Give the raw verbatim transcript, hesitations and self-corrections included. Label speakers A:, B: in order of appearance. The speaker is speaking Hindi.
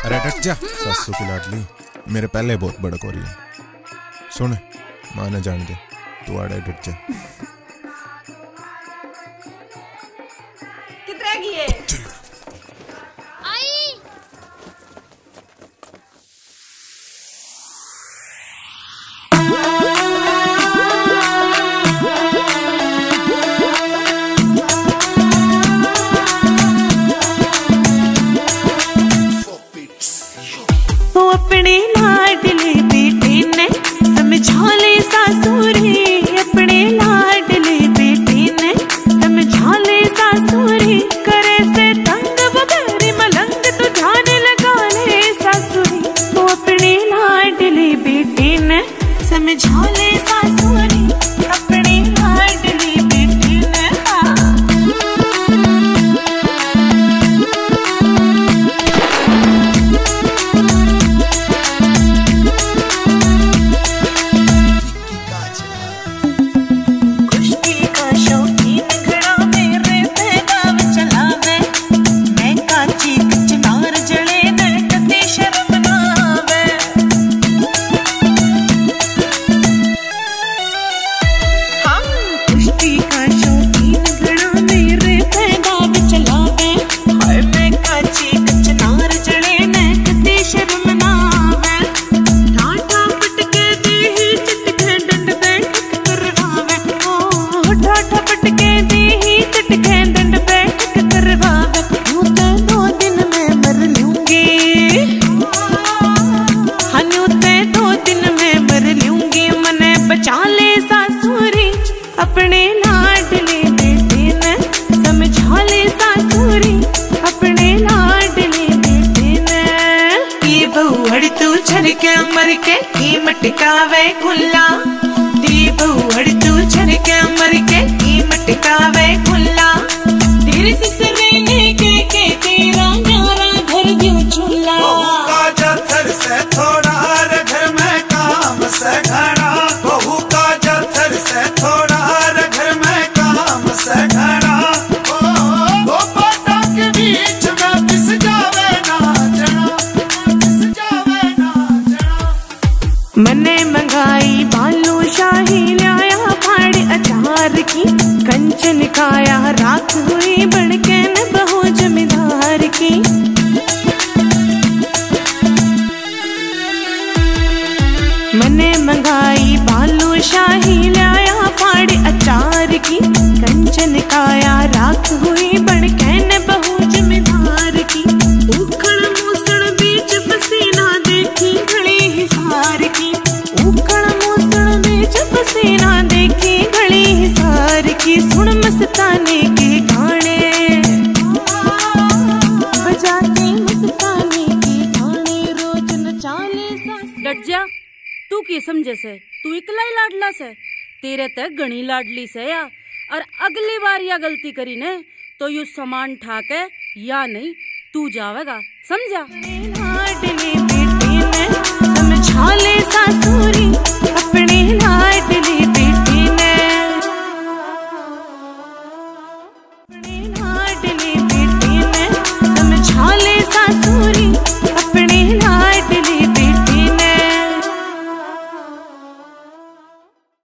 A: अरे डट जा सासू की लाडली, मेरे पहले बहुत बड़क हो रही है। सुन मां न जान दे, तू आड़े डट जा।
B: कितने की है?
C: आई
B: वो अपने लाडले बेटे ने समझा ले सासुरी, अपने लाडले बेटे ने समझा ले सासुरी, करे से तंग बगैर मलंग तो ध्यान लगा ले सासुरी। वो अपने लाडले बेटे ने समझा ले सासुरी, अपने लाडले बेटे ने। अपने लाडले बेटे ने समझा ले सासुरी, अपने लाडले बेटे ने। ये बहुअड़ तू छन के मर के की मटकावे खुला, दी बहुअड़ तू छन के मर के की मटकावे खुला, तेरे सिसरेने के के तेरा न्यारा घर दियो चूल्हा।
D: का जथर से थोड़ा घर में काम से घड़ा, बहू का जथर से थोड़ा
B: मने मंगाई बालू शाही लाया फाड़ी अचार की, कंचन काया रात हुई बड़के न बहू जमींदार की। मने मंगाई बालू शाही लाया फाड़ी अचार की, कंचन काया रात हुई बड़के न बहू जमींदार की। उखड़ मूसड़ बीच पसीना देखी घड़ी हिसार की, उखड़ मूसड़ बीच पसीना देखी घड़ी हिसार की। सुन मस्ताने के गाने बजाते मस्ताने के गाने, रोज नचाले सास।
C: डट जा, तू की समझे से? तू इकला ही लाडला से, तेरे तक गणी लाडली से या। और अगली बार या गलती करी ने तो यू सामान ठाके या नहीं तू जावेगा, समझा?
B: लाडले बेटे ने समझा ले सासुरी।